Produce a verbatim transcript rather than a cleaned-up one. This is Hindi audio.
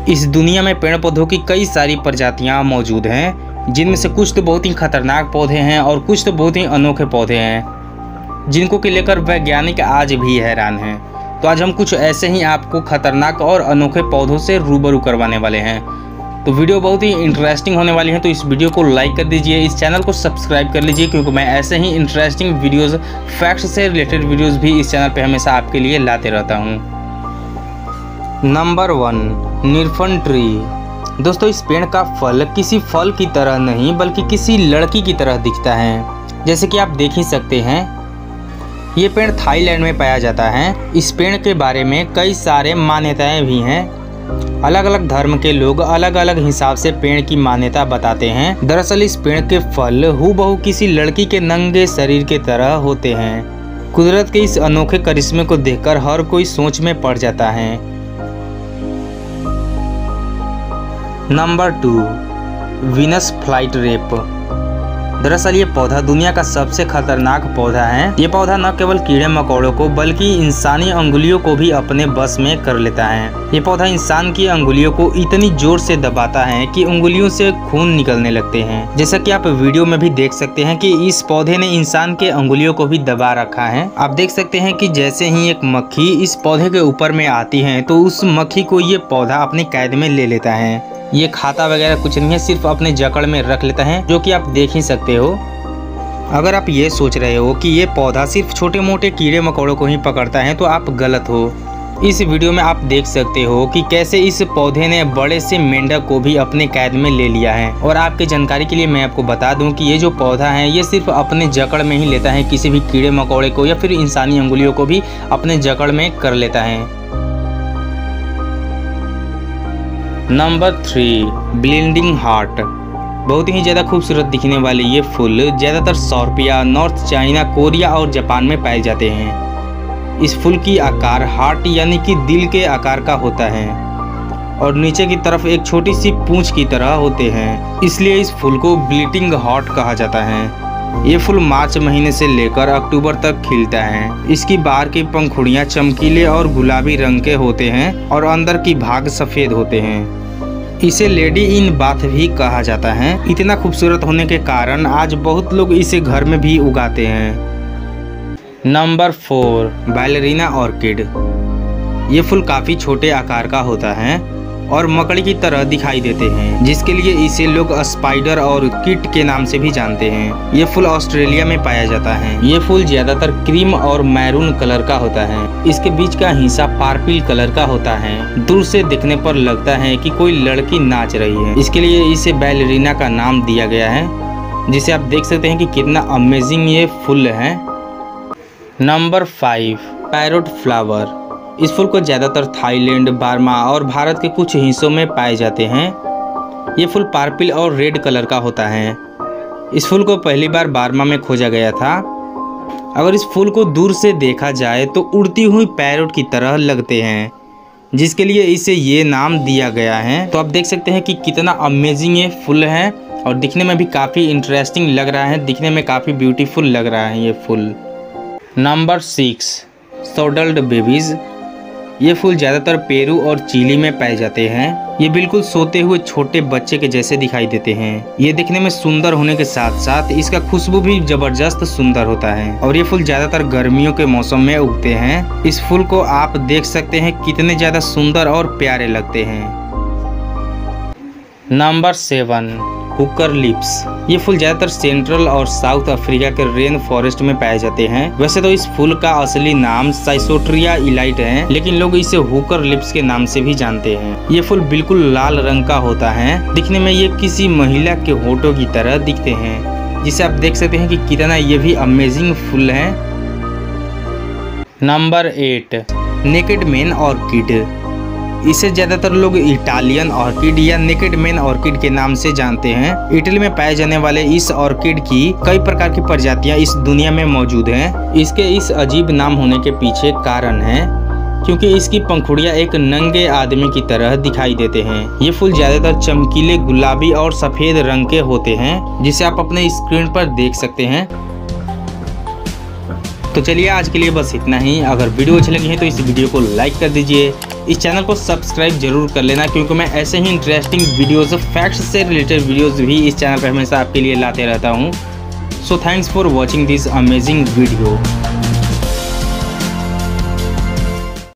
इस दुनिया में पेड़ पौधों की कई सारी प्रजातियां मौजूद हैं, जिनमें से कुछ तो बहुत ही खतरनाक पौधे हैं और कुछ तो बहुत ही अनोखे पौधे हैं, जिनको कि लेकर वैज्ञानिक आज भी हैरान हैं। तो आज हम कुछ ऐसे ही आपको खतरनाक और अनोखे पौधों से रूबरू करवाने वाले हैं। तो वीडियो बहुत ही इंटरेस्टिंग होने वाली है, तो इस वीडियो को लाइक कर दीजिए, इस चैनल को सब्सक्राइब कर लीजिए, क्योंकि मैं ऐसे ही इंटरेस्टिंग वीडियोस, फैक्ट्स से रिलेटेड वीडियोस भी इस चैनल पे हमेशा आपके लिए लाते रहता हूँ। नंबर वन, निरफन ट्री। दोस्तों, इस पेड़ का फल किसी फल की तरह नहीं बल्कि किसी लड़की की तरह दिखता है। जैसे कि आप देख ही सकते हैं, ये पेड़ थाईलैंड में पाया जाता है। इस पेड़ के बारे में कई सारे मान्यताएं भी हैं। अलग अलग धर्म के लोग अलग अलग हिसाब से पेड़ की मान्यता बताते हैं। दरअसल इस पेड़ के फल हूबहू किसी लड़की के नंगे शरीर के तरह होते हैं। कुदरत के इस अनोखे करिश्मे को देखकर हर कोई सोच में पड़ जाता है। Number two, Venus flytrap. दरअसल ये पौधा दुनिया का सबसे खतरनाक पौधा है। ये पौधा न केवल कीड़े मकोड़ों को बल्कि इंसानी अंगुलियों को भी अपने बस में कर लेता है। ये पौधा इंसान की अंगुलियों को इतनी जोर से दबाता है कि उंगलियों से खून निकलने लगते हैं। जैसा कि आप वीडियो में भी देख सकते हैं कि इस पौधे ने इंसान के अंगुलियों को भी दबा रखा है। आप देख सकते हैं कि जैसे ही एक मक्खी इस पौधे के ऊपर में आती है तो उस मक्खी को ये पौधा अपनी कैद में ले लेता है। ये खाता वगैरह कुछ नहीं है, सिर्फ अपने जकड़ में रख लेता है, जो कि आप देख ही सकते हो। अगर आप ये सोच रहे हो कि ये पौधा सिर्फ छोटे मोटे कीड़े मकोड़ों को ही पकड़ता है तो आप गलत हो। इस वीडियो में आप देख सकते हो कि कैसे इस पौधे ने बड़े से मेंढक को भी अपने कैद में ले लिया है। और आपके जानकारी के लिए मैं आपको बता दूं कि ये जो पौधा है ये सिर्फ अपने जकड़ में ही लेता है, किसी भी कीड़े मकोड़े को या फिर इंसानी अंगुलियों को भी अपने जकड़ में कर लेता है। Number three, bleeding heart. बहुत ही ज़्यादा खूबसूरत दिखने वाले ये फूल ज़्यादातर सौरपिया, नॉर्थ चाइना, कोरिया और जापान में पाए जाते हैं। इस फूल की आकार हार्ट यानी कि दिल के आकार का होता है और नीचे की तरफ एक छोटी सी पूंछ की तरह होते हैं, इसलिए इस फूल को ब्लिंडिंग हार्ट कहा जाता है। ये फूल मार्च महीने से लेकर अक्टूबर तक खिलता है। इसकी बाहर की पंखुड़ियाँ चमकीले और गुलाबी रंग के होते हैं और अंदर की भाग सफ़ेद होते हैं। इसे लेडी इन बाथ भी कहा जाता है। इतना खूबसूरत होने के कारण आज बहुत लोग इसे घर में भी उगाते हैं। Number four, ballerina orchid. ये फूल काफ़ी छोटे आकार का होता है और मकड़ी की तरह दिखाई देते हैं, जिसके लिए इसे लोग स्पाइडर और किट के नाम से भी जानते हैं। ये फूल ऑस्ट्रेलिया में पाया जाता है। ये फूल ज्यादातर क्रीम और मैरून कलर का होता है। इसके बीच का हिस्सा पर्पल कलर का होता है। दूर से देखने पर लगता है कि कोई लड़की नाच रही है, इसके लिए इसे बैलेरिना का नाम दिया गया है, जिसे आप देख सकते हैं कि कितना अमेजिंग ये फूल है। Number five, parrot flower. इस फूल को ज़्यादातर थाईलैंड, बर्मा और भारत के कुछ हिस्सों में पाए जाते हैं। ये फूल पर्पल और रेड कलर का होता है। इस फूल को पहली बार बर्मा में खोजा गया था। अगर इस फूल को दूर से देखा जाए तो उड़ती हुई पैरोट की तरह लगते हैं, जिसके लिए इसे ये नाम दिया गया है। तो आप देख सकते हैं कि कितना अमेजिंग ये फूल है और दिखने में भी काफ़ी इंटरेस्टिंग लग रहा है, दिखने में काफ़ी ब्यूटीफुल लग रहा है ये फूल। Number six, swaddled babies. ये फूल ज़्यादातर पेरू और चिली में पाए जाते हैं। ये बिल्कुल सोते हुए छोटे बच्चे के जैसे दिखाई देते हैं। ये दिखने में सुंदर होने के साथ साथ इसका खुशबू भी जबरदस्त सुंदर होता है और ये फूल ज़्यादातर गर्मियों के मौसम में उगते हैं। इस फूल को आप देख सकते हैं कितने ज़्यादा सुंदर और प्यारे लगते हैं। Number seven, hooker lips. ये फूल ज़्यादातर सेंट्रल और साउथ अफ्रीका के रेन फॉरेस्ट में पाए जाते हैं। वैसे तो इस फूल का असली नाम साइसोट्रिया इलाइट है, लेकिन लोग इसे हुकर लिप्स के नाम से भी जानते हैं। ये फूल बिल्कुल लाल रंग का होता है। दिखने में ये किसी महिला के होठों की तरह दिखते हैं, जिसे आप देख सकते हैं कि कितना ये भी अमेजिंग फूल है। Number eight, naked man orchid. इसे ज्यादातर लोग इटालियन ऑर्किड या नेकेड मैन ऑर्किड के नाम से जानते हैं। इटली में पाए जाने वाले इस ऑर्किड की कई प्रकार की प्रजातियां इस दुनिया में मौजूद हैं। इसके इस अजीब नाम होने के पीछे कारण है क्योंकि इसकी पंखुड़ियां एक नंगे आदमी की तरह दिखाई देते हैं। ये फूल ज्यादातर चमकीले गुलाबी और सफेद रंग के होते हैं, जिसे आप अपने स्क्रीन पर देख सकते हैं। तो चलिए आज के लिए बस इतना ही। अगर वीडियो अच्छी लगी है तो इस वीडियो को लाइक कर दीजिए, इस चैनल को सब्सक्राइब जरूर कर लेना, क्योंकि मैं ऐसे ही इंटरेस्टिंग वीडियोस, फैक्ट्स से रिलेटेड वीडियोस भी इस चैनल पर हमेशा आपके लिए लाते रहता हूँ। So thanks for watching this amazing video.